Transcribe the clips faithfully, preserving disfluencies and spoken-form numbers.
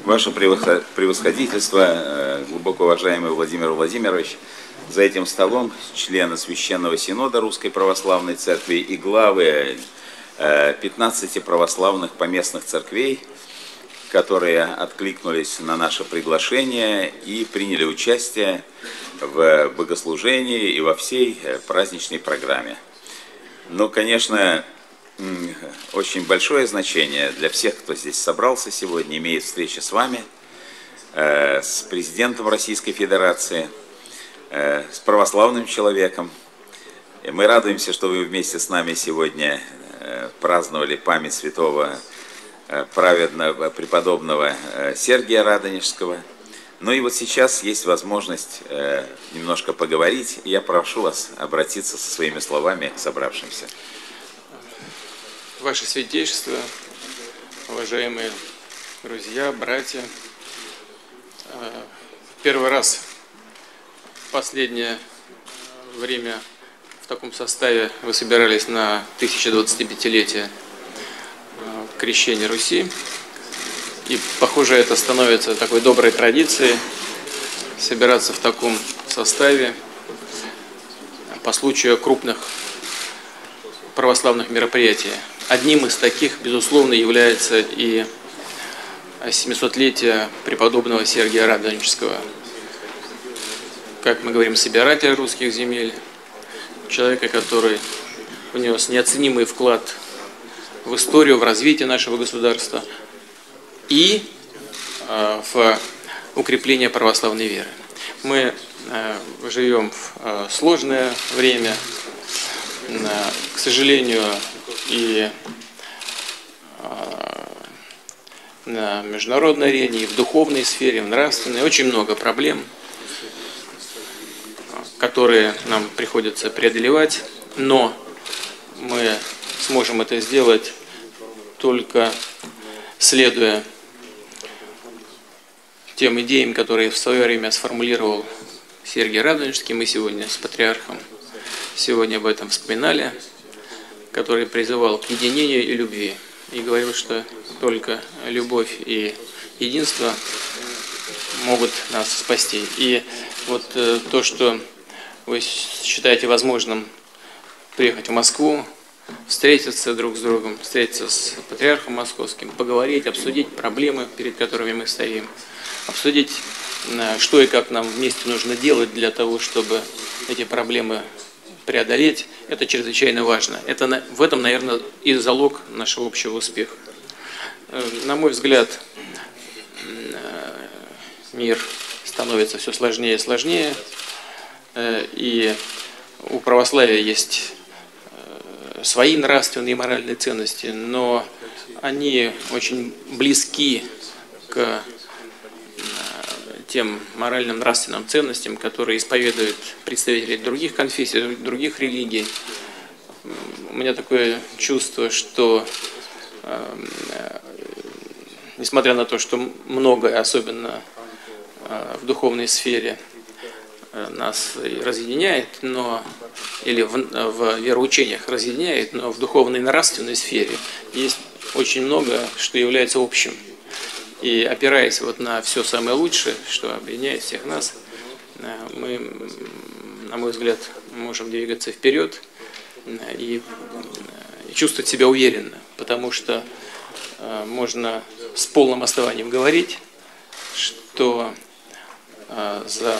Ваше превосходительство, глубоко уважаемый Владимир Владимирович, за этим столом члены Священного Синода Русской Православной Церкви и главы пятнадцати православных поместных церквей, которые откликнулись на наше приглашение и приняли участие в богослужении и во всей праздничной программе. Ну, конечно, очень большое значение для всех, кто здесь собрался сегодня, имеет встреча с вами, с президентом Российской Федерации, с православным человеком. И мы радуемся, что вы вместе с нами сегодня праздновали память святого праведного преподобного Сергия Радонежского. Ну и вот сейчас есть возможность немножко поговорить, и я прошу вас обратиться со своими словами к собравшимся. Ваше Святейшество, уважаемые друзья, братья, в первый раз в последнее время в таком составе вы собирались на тысяча двадцатипятилетие крещения Руси. И, похоже, это становится такой доброй традицией собираться в таком составе по случаю крупных православных мероприятий. Одним из таких, безусловно, является и семисотлетие преподобного Сергия Радонежского. Как мы говорим, собиратель русских земель, человека, который внес неоценимый вклад в историю, в развитие нашего государства и э, в укрепление православной веры. Мы э, живем в э, сложное время, э, к сожалению, и э, на международной арене, и в духовной сфере, в нравственной, очень много проблем, которые нам приходится преодолевать, но мы сможем это сделать только следуя тем идеям, которые в свое время сформулировал Сергий Радонежский. Мы сегодня с патриархом сегодня об этом вспоминали, который призывал к единению и любви. И говорил, что только любовь и единство могут нас спасти. И вот э, то, что вы считаете возможным приехать в Москву, встретиться друг с другом, встретиться с патриархом московским, поговорить, обсудить проблемы, перед которыми мы стоим, обсудить, что и как нам вместе нужно делать для того, чтобы эти проблемы преодолеть, это чрезвычайно важно. Это, в этом, наверное, и залог нашего общего успеха. На мой взгляд, мир становится все сложнее и сложнее, и у православия есть свои нравственные и моральные ценности, но они очень близки к тем моральным нравственным ценностям, которые исповедуют представители других конфессий, других религий. У меня такое чувство, что несмотря на то, что многое, особенно в духовной сфере, нас разъединяет, но или в, в вероучениях разъединяет, но в духовной и нравственной сфере есть очень много, что является общим. И опираясь вот на все самое лучшее, что объединяет всех нас, мы, на мой взгляд, можем двигаться вперед и чувствовать себя уверенно, потому что можно с полным основанием говорить, что за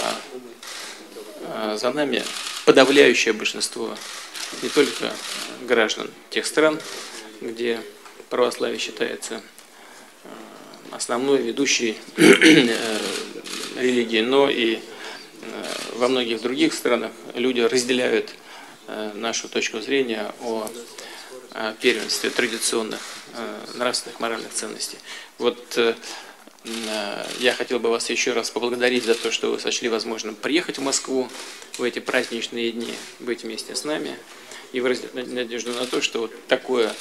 За нами подавляющее большинство не только граждан тех стран, где православие считается основной ведущей религией, но и во многих других странах люди разделяют нашу точку зрения о первенстве традиционных нравственных моральных ценностей. Вот я хотел бы вас еще раз поблагодарить за то, что вы сочли возможным приехать в Москву в эти праздничные дни, быть вместе с нами и выразить надежду на то, что вот такое,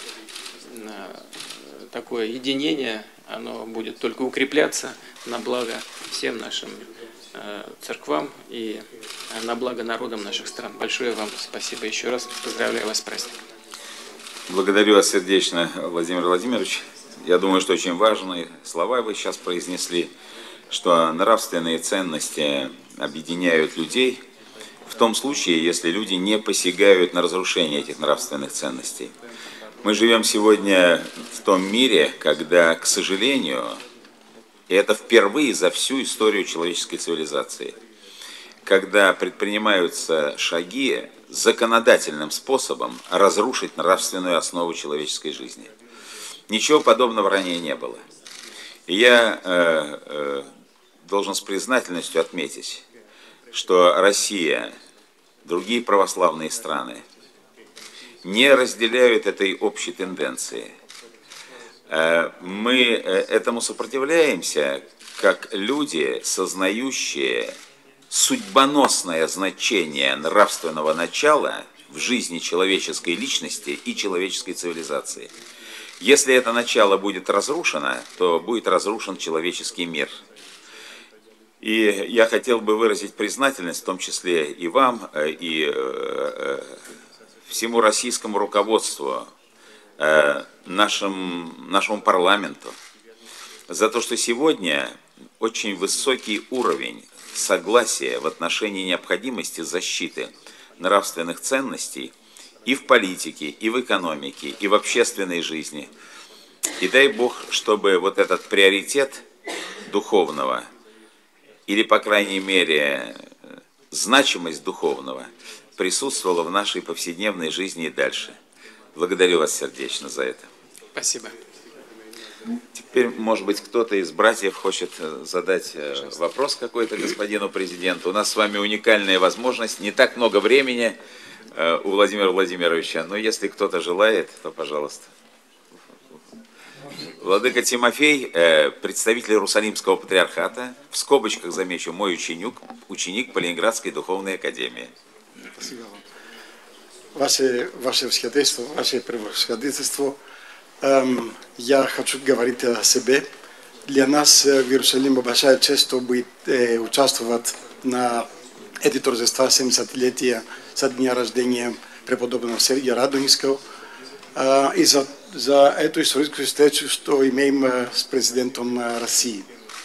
такое единение, оно будет только укрепляться на благо всем нашим церквам и на благо народам наших стран. Большое вам спасибо еще раз. Поздравляю вас с праздником. Благодарю вас сердечно, Владимир Владимирович. я думаю, что очень важные слова вы сейчас произнесли, что нравственные ценности объединяют людей в том случае, если люди не посягают на разрушение этих нравственных ценностей. Мы живем сегодня в том мире, когда, к сожалению, и это впервые за всю историю человеческой цивилизации, когда предпринимаются шаги законодательным способом разрушить нравственную основу человеческой жизни. Ничего подобного ранее не было. И я э, э, должен с признательностью отметить, что Россия, другие православные страны не разделяют этой общей тенденции. Э, мы этому сопротивляемся, как люди, сознающие судьбоносное значение нравственного начала в жизни человеческой личности и человеческой цивилизации. Если это начало будет разрушено, то будет разрушен человеческий мир. И я хотел бы выразить признательность, в том числе и вам, и всему российскому руководству, нашим, нашему парламенту, за то, что сегодня очень высокий уровень согласия в отношении необходимости защиты нравственных ценностей и в политике, и в экономике, и в общественной жизни. И дай Бог, чтобы вот этот приоритет духовного, или, по крайней мере, значимость духовного, присутствовала в нашей повседневной жизни и дальше. Благодарю вас сердечно за это. Спасибо. Теперь, может быть, кто-то из братьев хочет задать вопрос какой-то господину президенту. У нас с вами уникальная возможность, не так много времени у Владимира Владимировича, но если кто-то желает, то пожалуйста. Владыка Тимофей, представитель Иерусалимского патриархата, в скобочках замечу, мой ученик, ученик по Ленинградской духовной академии. Спасибо вам. Ваше, ваше Всевышество, ваше превосходительство, эм, я хочу говорить о себе. Для нас в Иерусалиме большая честь, чтобы э, участвовать на эти торжества семидесятилетия со дня рождения преподобного Сергия Радонежского. Э, и за, за эту историческую встречу, что имеем э, с президентом э, России.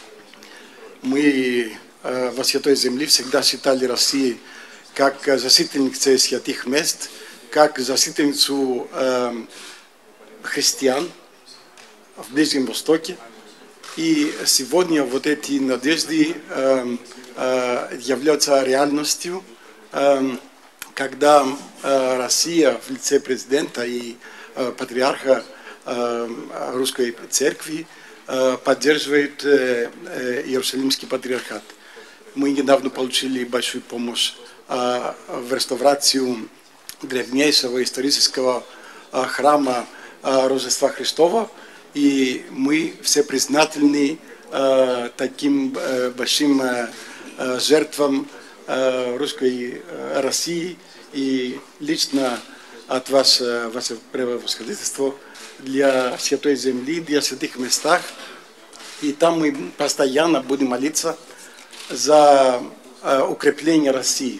Мы э, во Святой Земле всегда считали Россию как защитницей святых мест, как защитницу э, христиан в Ближнем Востоке. И сегодня вот эти надежды э, э, являются реальностью, э, когда э, Россия в лице президента и э, патриарха э, Русской Церкви э, поддерживает э, э, Иерусалимский патриархат. Мы недавно получили большую помощь в реставрацию древнейшего исторического храма Рождества Христова, и мы все признательны таким большим жертвам русской России и лично от вас, ваше превосходительство, для Святой Земли, для святых местах, и там мы постоянно будем молиться за укрепление России.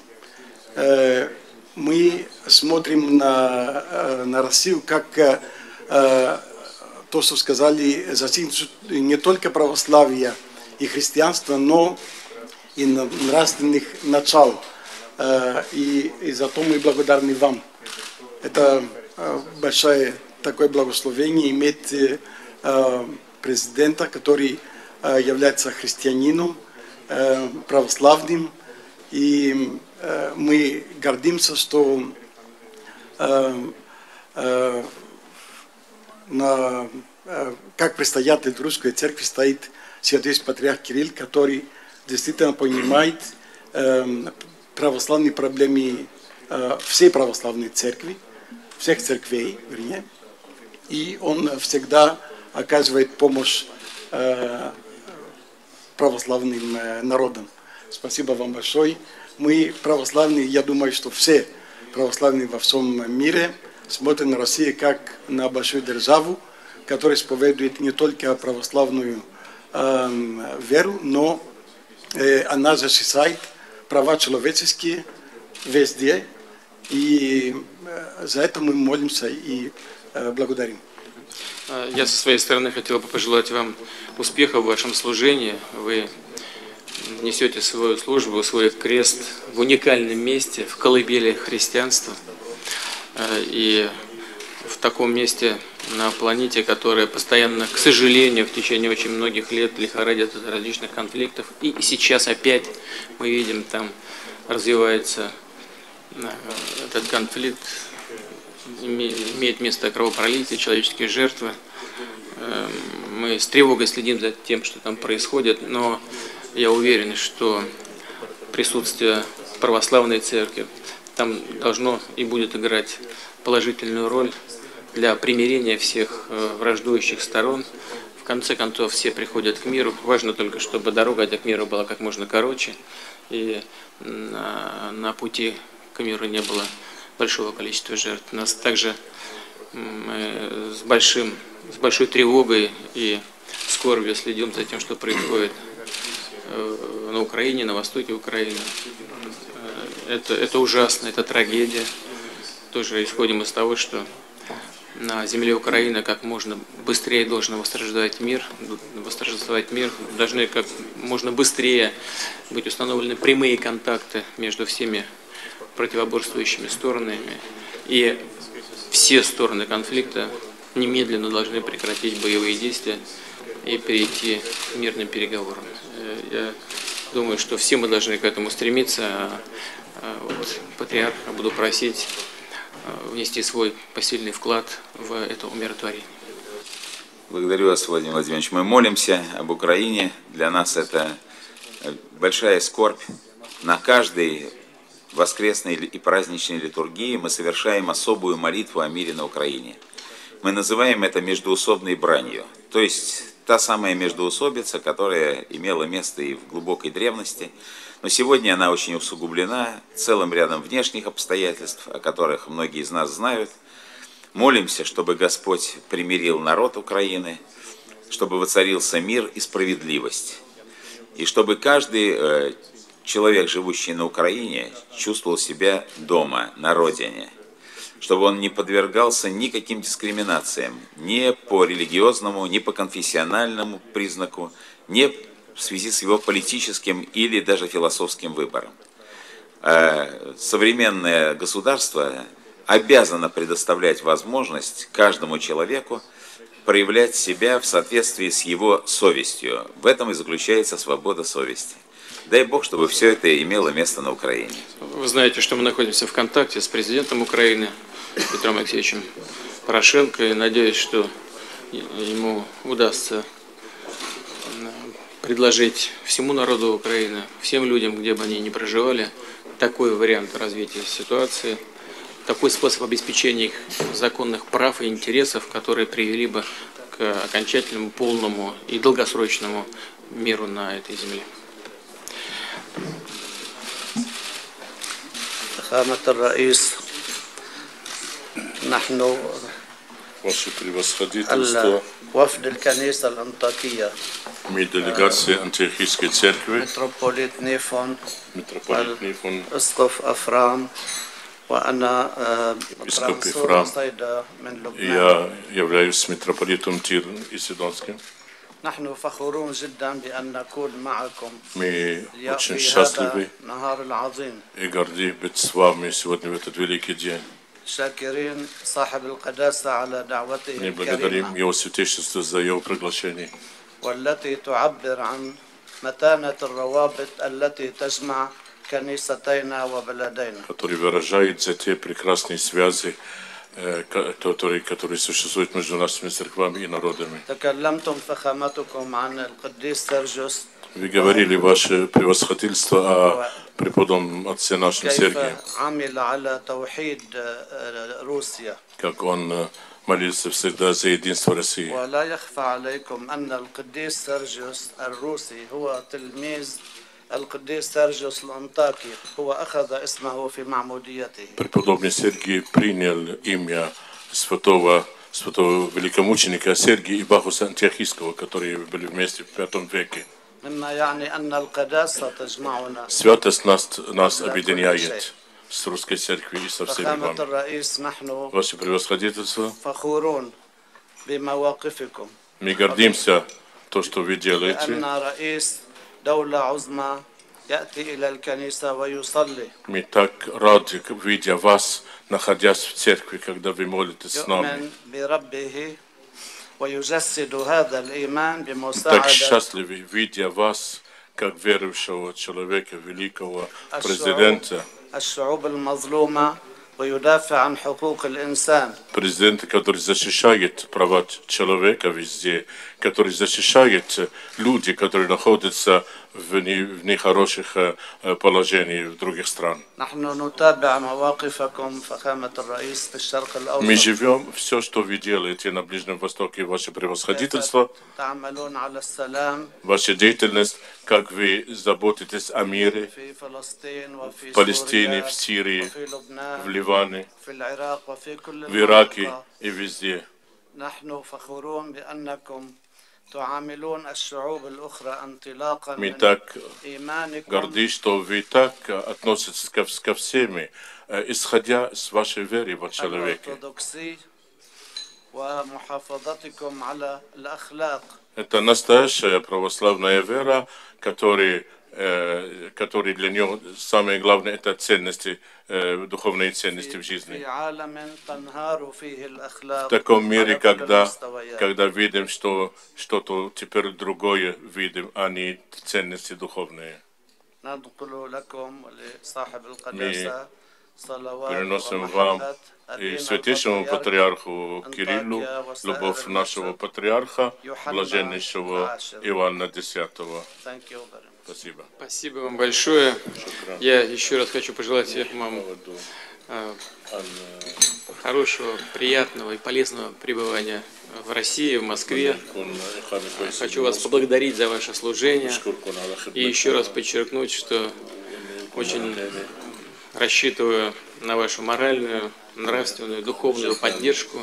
Мы смотрим на, на Россию как то, что сказали, защитницу не только православия и христианства, но и нравственных начал. И, и за то мы благодарны вам. Это большое такое благословение иметь президента, который является христианином, православным. И э, мы гордимся, что э, э, на, э, как предстоятель Русской Церкви стоит святейший патриарх Кирилл, который действительно понимает э, православные проблемы э, всей православной церкви, всех церквей, вернее, и он всегда оказывает помощь э, православным э, народам. Спасибо вам большое. Мы православные, я думаю, что все православные во всем мире смотрят на Россию как на большую державу, которая исповедует не только православную э, веру, но э, она защищает права человеческие везде. И э, за это мы молимся и э, благодарим. Я со своей стороны хотел бы пожелать вам успеха в вашем служении. Вы несете свою службу, свой крест в уникальном месте, в колыбели христианства. И в таком месте на планете, которая постоянно, к сожалению, в течение очень многих лет лихорадит от различных конфликтов. И сейчас опять мы видим, там развивается этот конфликт, имеет место кровопролитие, человеческие жертвы. Мы с тревогой следим за тем, что там происходит, но я уверен, что присутствие православной церкви там должно и будет играть положительную роль для примирения всех враждующих сторон. В конце концов, все приходят к миру. Важно только, чтобы дорога эта к миру была как можно короче, и на, на пути к миру не было большого количества жертв. Нас также мы с, большим, с большой тревогой и скорбью следим за тем, что происходит на Украине, на востоке Украины. Это, это ужасно, это трагедия. Тоже исходим из того, что на земле Украины как можно быстрее должен восторжествовать мир, восторжествовать мир, должны как можно быстрее быть установлены прямые контакты между всеми противоборствующими сторонами, и все стороны конфликта немедленно должны прекратить боевые действия и перейти к мирным переговорам. Я думаю, что все мы должны к этому стремиться. Вот, патриарха буду просить внести свой посильный вклад в это умиротворение. Благодарю вас, Владимир Владимирович. Мы молимся об Украине. Для нас это большая скорбь. На каждой воскресной и праздничной литургии мы совершаем особую молитву о мире на Украине. Мы называем это междоусобной бранью, то есть та самая междоусобица, которая имела место и в глубокой древности, но сегодня она очень усугублена целым рядом внешних обстоятельств, о которых многие из нас знают. Молимся, чтобы Господь примирил народ Украины, чтобы воцарился мир и справедливость, и чтобы каждый человек, живущий на Украине, чувствовал себя дома, на родине, чтобы он не подвергался никаким дискриминациям, ни по религиозному, ни по конфессиональному признаку, ни в связи с его политическим или даже философским выбором. Современное государство обязано предоставлять возможность каждому человеку проявлять себя в соответствии с его совестью. В этом и заключается свобода совести. Дай Бог, чтобы все это имело место на Украине. Вы знаете, что мы находимся в контакте с президентом Украины Петром Алексеевичем Порошенко, и надеюсь, что ему удастся предложить всему народу Украины, всем людям, где бы они ни проживали, такой вариант развития ситуации, такой способ обеспечения их законных прав и интересов, которые привели бы к окончательному, полному и долгосрочному миру на этой земле. فخامة الرئيس نحن Ваше превосходительство, وفد الكنيسة الأنطاكية мы делегация Антиохийской церкви, متروبوليت نيفون митрополит Нифон, أسقف أفرام وأنا Епископ منصور Ефрам, صيدا من и لبنان. я являюсь митрополитом Тир и Сидонским. نحن فخورون جدا بأن نكون معكم Мы очень في счастливы هذا النهار العظيم. и горды быть с вами сегодня в этот великий день. شاكرين صاحب القداسة على دعوته Мы благодарим الكريمة Его Святейшество за Его приглашение, والتي تعبر عن متانة الروابط التي تجمع كنيستينا وبلدينا. который выражает за те прекрасные связи, э, которые, которые существуют между нашими церквами и народами. تكلمتم فخامتكم عن القديس سيرجيوس Вы говорили, ваше превосходительство, о преподобном отце нашем كيف Сергии, عمل على توحيد روسيا. как он э, молился всегда за единство России. ولا يخفى عليكم أن القديس سيرجيوس الروسي هو تلميذ القديس سيرجيوس الأنطاكي، هو أخذ اسمه في معموديته. Преподобный Сергий принял имя святого, святого великомученика Сергия и Бахуса Антиохийского, которые были вместе в пятом веке. مما يعني أن القداسة تجمعنا. Святость нас, нас объединяет с русской церковью и со всеми فخامة вами. الرئيس نحن Ваше превосходительство, فخورون بمواقفكم Мы гордимся то, что вы делаете. لأن رئيس دولة عظمى يأتي إلى الكنيسة ويصلي Мы так рады, видя вас, находясь в церкви, когда вы молитесь с нами. يؤمن بربه ويجسد هذا الإيمان Так بمساعدة счастливы, видя вас, как верующего человека, великого президента, الشعوب المظلومة ويدافع عن حقوق الإنسان президента, который защищает права человека везде, который защищает людей, которые находятся в, не, в нехороших положениях в других странах. نحن نتابع مواقفكم فخامة الرئيس في الشرق Мы الأوسط живем, все, что вы делаете на Ближнем Востоке, ваше превосходительство, تعملون على السلام ваша деятельность, как вы заботитесь о мире في فلسطين وفي в Палестине, سوريا в Сирии, وفي لبنان в Ливане, في العراق وفي كل в Ираке المنطقة. и везде. نحن فخورون بأنكم تعاملون الشعوب الأخرى انطلاقا Мы من так إيمانكم горды, что вы так относитесь ко, ко всем, исходя с вашей веры в человеке. الأرثوذكسي ومحافظتكم على الأخلاق Это настоящая православная вера, которая, э, которая для нее самое главное это ценности, э, духовные ценности в жизни. في عالم تنهار فيه الأخلاق В таком мире, على كل когда, المستويات. когда видим, что что-то теперь другое видим, а не ценности духовные. ننقل لكم ولصاحب القداسة صلوات Переносим вам ومحبة и أبينا святейшему البطريرك патриарху Кириллу любовь нашего патриарха, блаженнейшего Иоанна Десятого. Thank you very much. Спасибо. Спасибо вам большое. Я еще раз хочу пожелать вам э, хорошего, приятного и полезного пребывания в России, в Москве. Хочу вас поблагодарить за ваше служение и еще раз подчеркнуть, что очень рассчитываю на вашу моральную, нравственную, духовную поддержку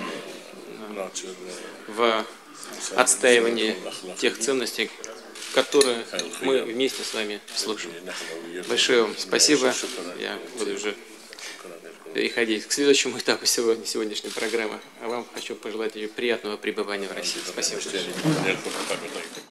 в отстаивании тех ценностей, которые мы вместе с вами служим. Большое вам спасибо. Я буду уже переходить к следующему этапу сегодня, сегодняшней программы. А вам хочу пожелать приятного пребывания в России. Спасибо большое.